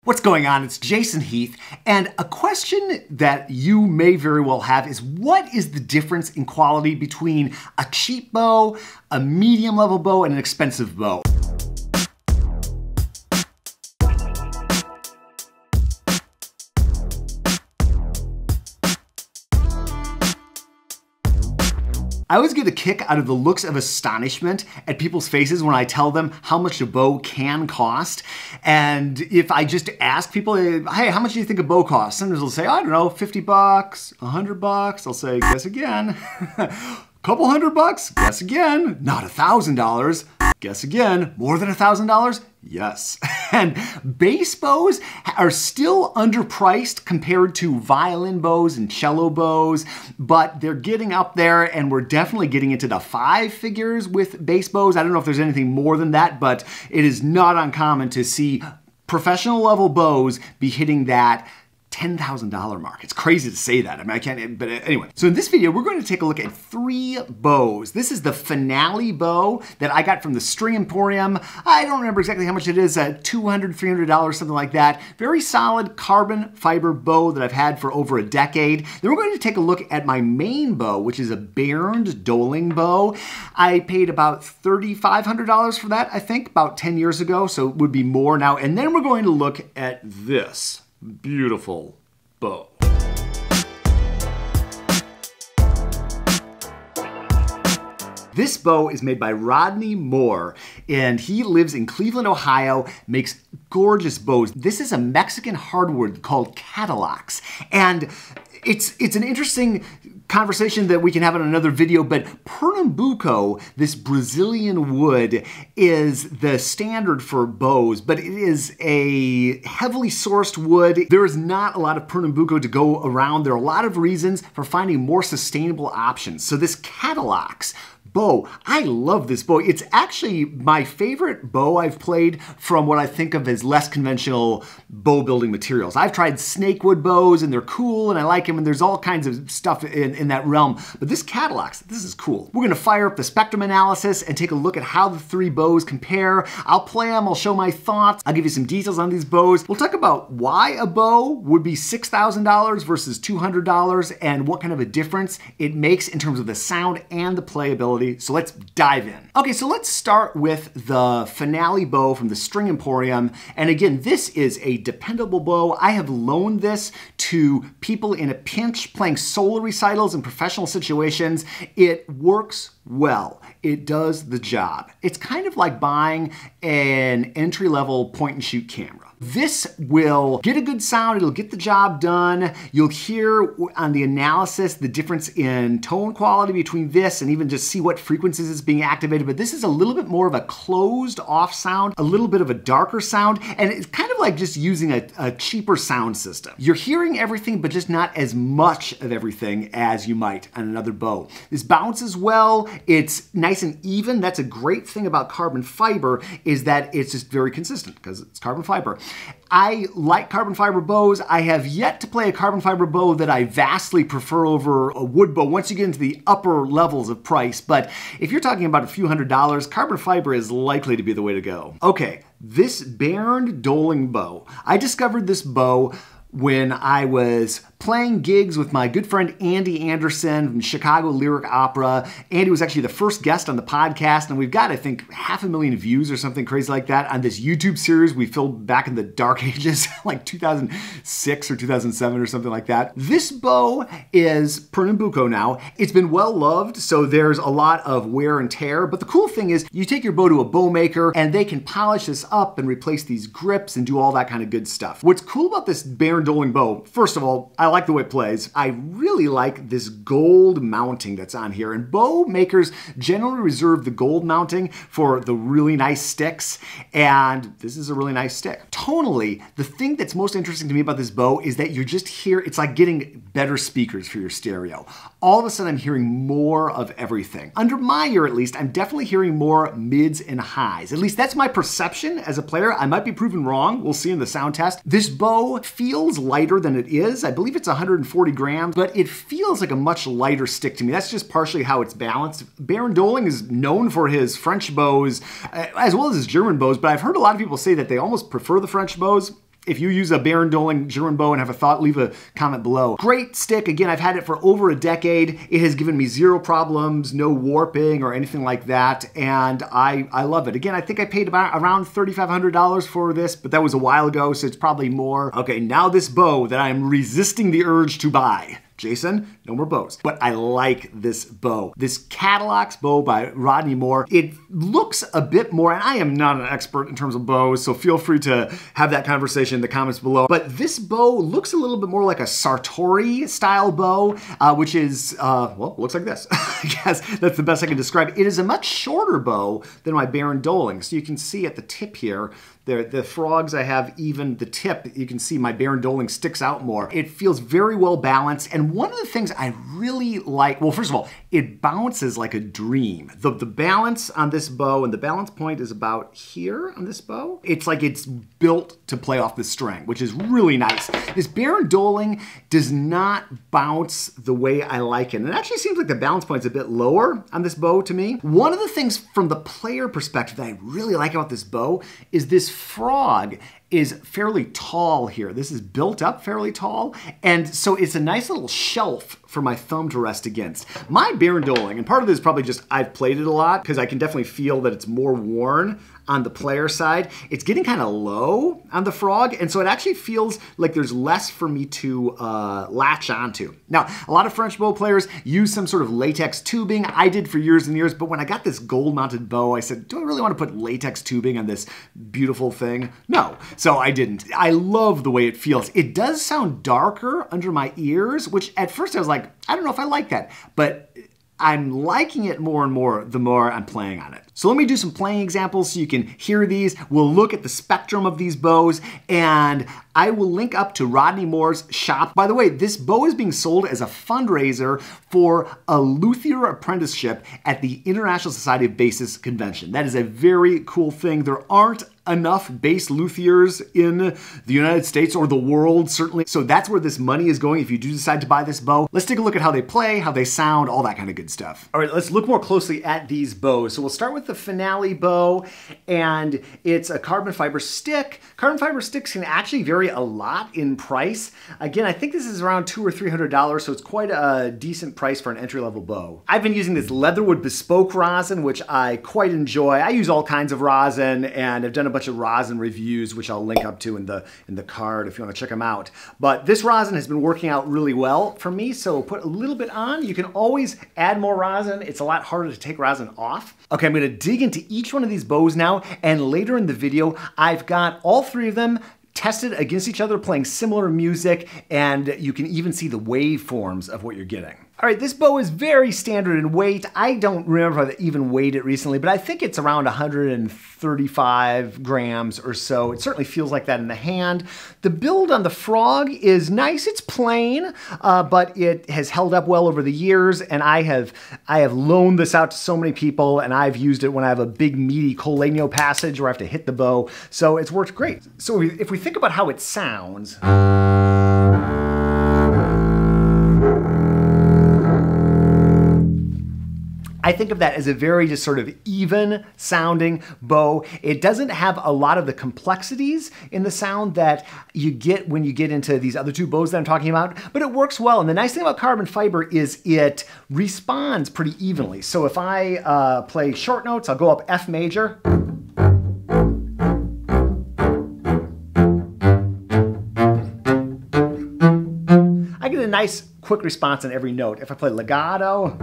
What's going on? It's Jason Heath, and a question that you may very well have is, what is the difference in quality between a cheap bow, a medium level bow, and an expensive bow? I always get a kick out of the looks of astonishment at people's faces when I tell them how much a bow can cost. And if I just ask people, hey, how much do you think a bow costs? Sometimes they'll say, I don't know, 50 bucks, 100 bucks. I'll say, guess again. Couple $100? Guess again. Not $1,000. Guess again. More than $1,000? Yes. And bass bows are still underpriced compared to violin bows and cello bows, but they're getting up there, and we're definitely getting into the 5 figures with bass bows. I don't know if there's anything more than that, but it is not uncommon to see professional level bows be hitting that $10,000 mark. It's crazy to say that. I mean, I can't, but anyway. So in this video, we're going to take a look at 3 bows. This is the finale bow that I got from the String Emporium. I don't remember exactly how much it is, $200, $300, something like that. Very solid carbon fiber bow that I've had for over a decade. Then we're going to take a look at my main bow, which is a Bernd Dolling bow. I paid about $3,500 for that, I think, about 10 years ago, so it would be more now. And then we're going to look at this beautiful bow. This bow is made by Rodney Mohr, and he lives in Cleveland, Ohio, makes gorgeous bows. This is a Mexican hardwood called Katalox, and it's an interesting conversation that we can have in another video, but pernambuco, this Brazilian wood, is the standard for bows, but it is a heavily sourced wood. There is not a lot of pernambuco to go around. There are a lot of reasons for finding more sustainable options. So this Katalox bow, I love this bow. It's actually my favorite bow I've played from what I think of as less conventional bow building materials. I've tried snakewood bows, and they're cool, and I like them, and there's all kinds of stuff in that realm. But this Katalox, this is cool. We're gonna fire up the spectrum analysis and take a look at how the 3 bows compare. I'll play them, I'll show my thoughts, I'll give you some details on these bows. We'll talk about why a bow would be $6,000 versus $200 and what kind of a difference it makes in terms of the sound and the playability. So let's dive in. Okay, so let's start with the finale bow from the String Emporium. And again, this is a dependable bow. I have loaned this to people in a pinch playing solo recitals in professional situations. It works well. It does the job. It's kind of like buying an entry-level point-and-shoot camera. This will get a good sound, it'll get the job done. You'll hear on the analysis the difference in tone quality between this and even just see what frequencies it's being activated. But this is a little bit more of a closed off sound, a little bit of a darker sound, and it's kind of like just using a cheaper sound system. You're hearing everything, but just not as much of everything as you might on another bow. This bounces well, it's nice and even. That's a great thing about carbon fiber, is that it's just very consistent because it's carbon fiber. I like carbon fiber bows. I have yet to play a carbon fiber bow that I vastly prefer over a wood bow once you get into the upper levels of price. But if you're talking about a few $100s, carbon fiber is likely to be the way to go. Okay, this Bernd Dolling bow. I discovered this bow when I was playing gigs with my good friend Andy Anderson from Chicago Lyric Opera. Andy was actually the first guest on the podcast, and we've got, I think, 500,000 views or something crazy like that on this YouTube series we filmed back in the dark ages, like 2006 or 2007 or something like that. This bow is pernambuco now. It's been well loved, so there's a lot of wear and tear, but the cool thing is you take your bow to a bow maker and they can polish this up and replace these grips and do all that kind of good stuff. What's cool about this Bernd Dolling bow, first of all, I like the way it plays. I really like this gold mounting that's on here, and bow makers generally reserve the gold mounting for the really nice sticks, and this is a really nice stick. Tonally, the thing that's most interesting to me about this bow is that you just hear, it's like getting better speakers for your stereo. All of a sudden I'm hearing more of everything. Under my ear at least, I'm definitely hearing more mids and highs. At least that's my perception as a player. I might be proven wrong. We'll see in the sound test. This bow feels lighter than it is. I believe it's 140 grams, but it feels like a much lighter stick to me. That's just partially how it's balanced. Bernd Dolling is known for his French bows, as well as his German bows, but I've heard a lot of people say that they almost prefer the French bows. If you use a Bernd Dolling German bow and have a thought, leave a comment below. Great stick. Again, I've had it for over a decade. It has given me zero problems, no warping or anything like that, and I love it. Again, I think I paid around $3,500 for this, but that was a while ago, so it's probably more. Okay, now this bow that I'm resisting the urge to buy. Jason, no more bows. But I like this bow. This Katalox bow by Rodney Mohr. It looks a bit more, and I am not an expert in terms of bows, so feel free to have that conversation in the comments below. But this bow looks a little bit more like a Sartori style bow, which is, well, looks like this. I guess that's the best I can describe it. It is a much shorter bow than my Bernd Dolling. So you can see at the tip here, the frogs I have, even the tip, you can see my Bernd Dolling sticks out more. It feels very well balanced, and one of the things I really like, well, first of all, it bounces like a dream. The balance on this bow, and the balance point is about here on this bow. It's like it's built to play off the string, which is really nice. This Bernd Dolling does not bounce the way I like it. And it actually seems like the balance point's a bit lower on this bow to me. One of the things from the player perspective that I really like about this bow is this frog is fairly tall here. This is built up fairly tall, and so it's a nice little shelf for my thumb to rest against. My Bernd Dolling, and part of this is probably just I've played it a lot, because I can definitely feel that it's more worn on the player side. It's getting kind of low on the frog, and so it actually feels like there's less for me to latch onto. Now, a lot of French bow players use some sort of latex tubing. I did for years and years, but when I got this gold-mounted bow, I said, do I really want to put latex tubing on this beautiful thing? No. So I didn't. I love the way it feels. It does sound darker under my ears, which at first I was like, I don't know if I like that, but I'm liking it more and more the more I'm playing on it. So let me do some playing examples so you can hear these. We'll look at the spectrum of these bows, and I will link up to Rodney Mohr's shop. By the way, this bow is being sold as a fundraiser for a luthier apprenticeship at the International Society of Bassists Convention. That is a very cool thing. There aren't enough bass luthiers in the United States or the world, certainly. So that's where this money is going if you do decide to buy this bow. Let's take a look at how they play, how they sound, all that kind of good stuff. All right, let's look more closely at these bows. So we'll start with the Finale bow, and it's a carbon fiber stick. Carbon fiber sticks can actually vary a lot in price. Again, I think this is around $200 or $300, so it's quite a decent price for an entry-level bow. I've been using this Leatherwood Bespoke rosin, which I quite enjoy. I use all kinds of rosin, and I've done a bunch of rosin reviews, which I'll link up to in the card if you want to check them out. But this rosin has been working out really well for me, so put a little bit on. You can always add more rosin. It's a lot harder to take rosin off. Okay, I'm going to dig into each one of these bows now, and later in the video, I've got all three of them tested against each other, playing similar music, and you can even see the waveforms of what you're getting. All right, this bow is very standard in weight. I don't remember if I even weighed it recently, but I think it's around 135 grams or so. It certainly feels like that in the hand. The build on the frog is nice. It's plain, but it has held up well over the years, and I have loaned this out to so many people, and I've used it when I have a big meaty Colegno passage where I have to hit the bow, so it's worked great. So if we think about how it sounds, I think of that as a very just sort of even sounding bow. It doesn't have a lot of the complexities in the sound that you get when you get into these other two bows that I'm talking about, but it works well. And the nice thing about carbon fiber is it responds pretty evenly. So if I play short notes, I'll go up F major. I get a nice quick response on every note. If I play legato,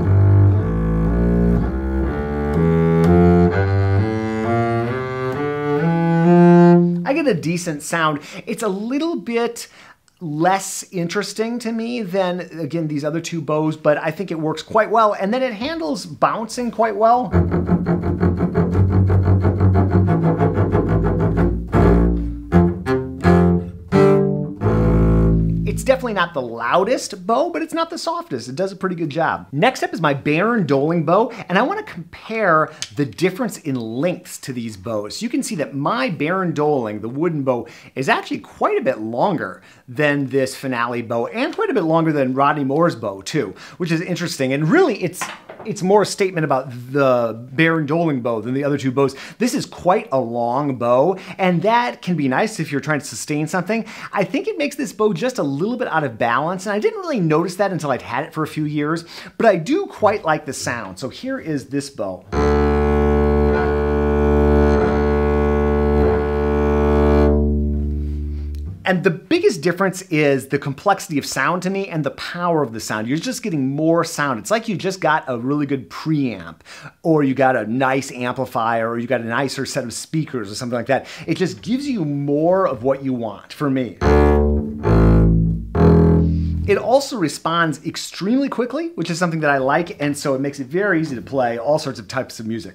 I get a decent sound. It's a little bit less interesting to me than, again, these other two bows, but I think it works quite well. And then it handles bouncing quite well. It It's definitely not the loudest bow, but it's not the softest. It does a pretty good job. Next up is my Bernd Dolling bow, and I want to compare the difference in lengths to these bows. So you can see that my Bernd Dolling, the wooden bow, is actually quite a bit longer than this Finale bow, and quite a bit longer than Rodney Mohr's bow too, which is interesting. And really, it's more a statement about the Bernd Dolling bow than the other two bows. This is quite a long bow, and that can be nice if you're trying to sustain something. I think it makes this bow just a little bit out of balance, and I didn't really notice that until I'd had it for a few years, but I do quite like the sound. So here is this bow. And the biggest difference is the complexity of sound to me and the power of the sound. You're just getting more sound. It's like you just got a really good preamp, or you got a nice amplifier, or you got a nicer set of speakers or something like that. It just gives you more of what you want, for me. It also responds extremely quickly, which is something that I like, and so it makes it very easy to play all sorts of types of music.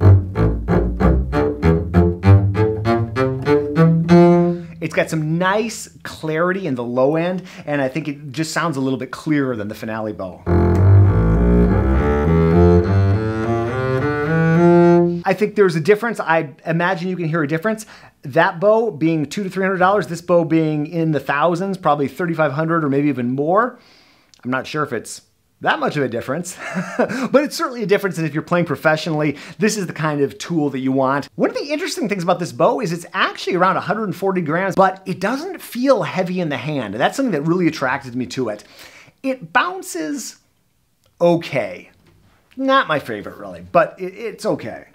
It's got some nice clarity in the low end, and I think it just sounds a little bit clearer than the Finale bow. I think there's a difference. I imagine you can hear a difference. That bow being $200 to $300, this bow being in the thousands, probably $3,500 or maybe even more. I'm not sure if it's that much of a difference, but it's certainly a difference, and if you're playing professionally, this is the kind of tool that you want. One of the interesting things about this bow is it's actually around 140 grams, but it doesn't feel heavy in the hand. That's something that really attracted me to it. It bounces okay. Not my favorite, really, but it's okay.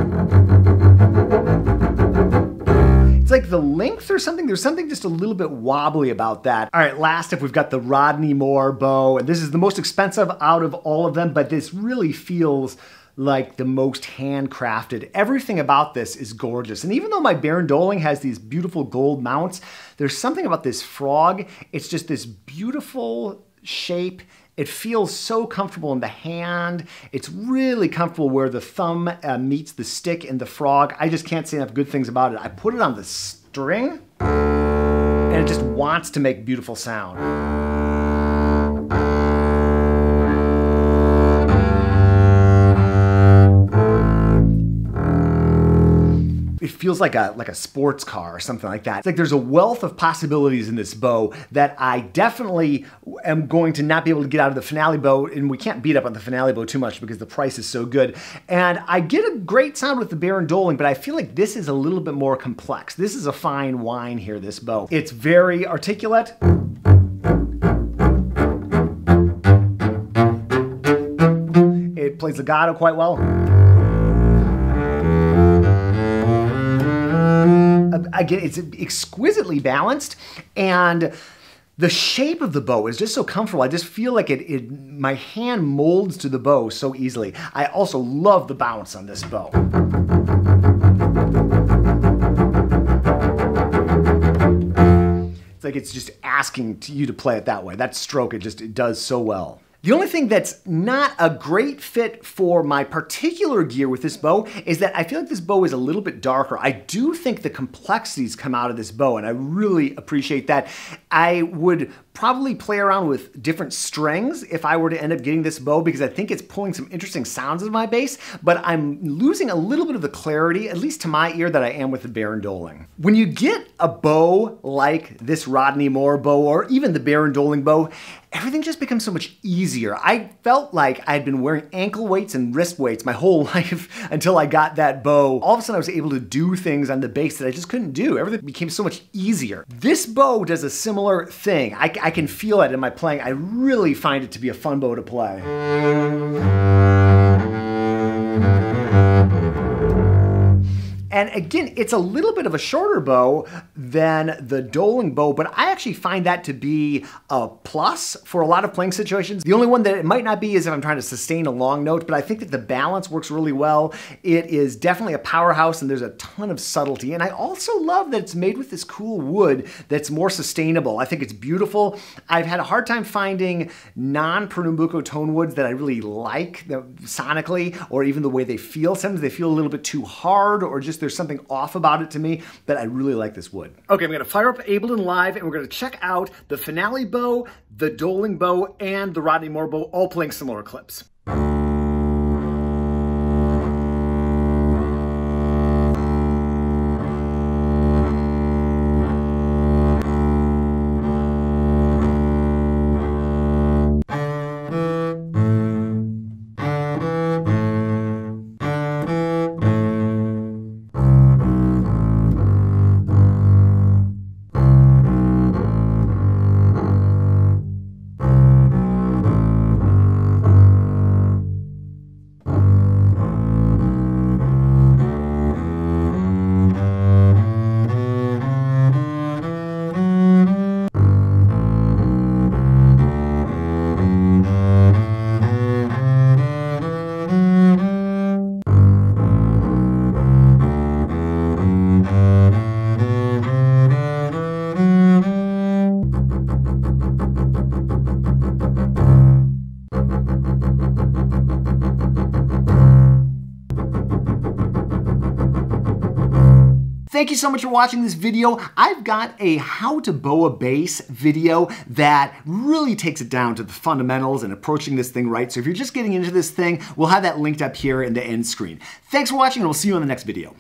It's like the length or something. There's something just a little bit wobbly about that. All right, last up, we've got the Rodney Mohr bow. And this is the most expensive out of all of them, but this really feels like the most handcrafted. Everything about this is gorgeous. And even though my Bernd Dolling has these beautiful gold mounts, there's something about this frog. It's just this beautiful shape. It feels so comfortable in the hand. It's really comfortable where the thumb meets the stick in the frog. I just can't say enough good things about it. I put it on the string, and it just wants to make beautiful sound. It feels like a sports car or something like that. It's like there's a wealth of possibilities in this bow that I definitely am going to not be able to get out of the Finale bow, and we can't beat up on the Finale bow too much because the price is so good. And I get a great sound with the Bernd Dolling, but I feel like this is a little bit more complex. This is a fine wine here, this bow. It's very articulate. It plays legato quite well. Again, it's exquisitely balanced, and the shape of the bow is just so comfortable. I just feel like my hand molds to the bow so easily. I also love the bounce on this bow. It's like it's just asking you to play it that way. That stroke, it does so well. The only thing that's not a great fit for my particular gear with this bow is that I feel like this bow is a little bit darker. I do think the complexities come out of this bow, and I really appreciate that. I would probably play around with different strings if I were to end up getting this bow, because I think it's pulling some interesting sounds of my bass, but I'm losing a little bit of the clarity, at least to my ear, that I am with the Bernd Dolling. When you get a bow like this Rodney Mohr bow, or even the Bernd Dolling bow, everything just becomes so much easier. I felt like I'd been wearing ankle weights and wrist weights my whole life until I got that bow. All of a sudden I was able to do things on the bass that I just couldn't do. Everything became so much easier. This bow does a similar thing. I can feel it in my playing. I really find it to be a fun bow to play. And again, it's a little bit of a shorter bow than the Dolling bow, but I actually find that to be a plus for a lot of playing situations. The only one that it might not be is if I'm trying to sustain a long note, but I think that the balance works really well. It is definitely a powerhouse, and there's a ton of subtlety. And I also love that it's made with this cool wood that's more sustainable. I think it's beautiful. I've had a hard time finding non-Pernambuco tone woods that I really like sonically, or even the way they feel. Sometimes they feel a little bit too hard, or just there's something off about it to me, but I really like this wood. Okay, I'm gonna fire up Ableton Live and we're gonna check out the Finale bow, the Dolling bow, and the Rodney Mohr bow, all playing similar clips. Thank you so much for watching this video. I've got a how to bow a bass video that really takes it down to the fundamentals and approaching this thing right. So if you're just getting into this thing, we'll have that linked up here in the end screen. Thanks for watching and we'll see you on the next video.